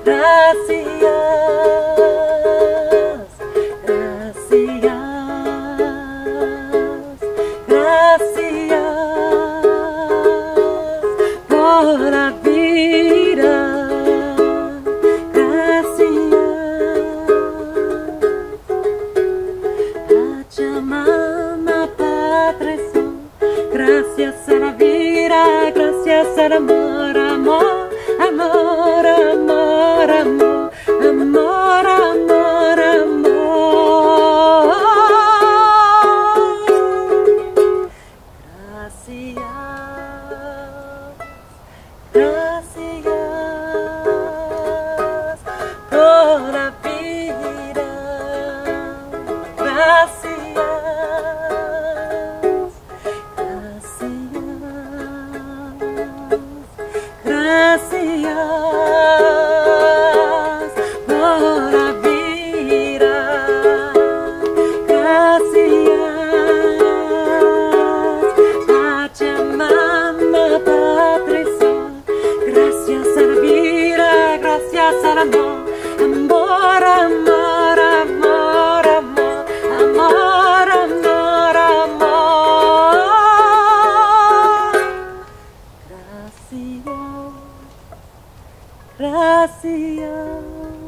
Gracias, gracias, gracias por la vida. Gracias a la vida, gracias al amor, amor, amor, amor, amor, amor, amor, amor. Gracias, gracias por la vida. Gracias. Gracias por la vida, gracias Pachamama, Padre Sol, gracias a la vida, gracias al amor, amor, amor, amor, amor, amor, amor, amor. Gracias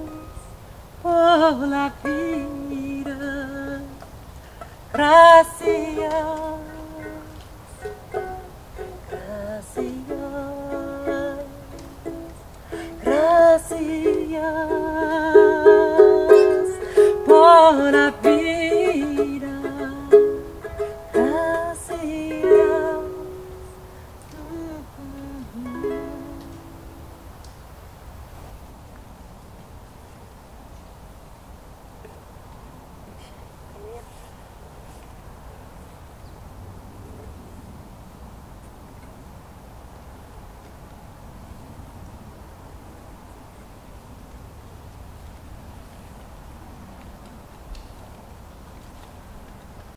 por la vida. Gracias, gracias, gracias por la vida.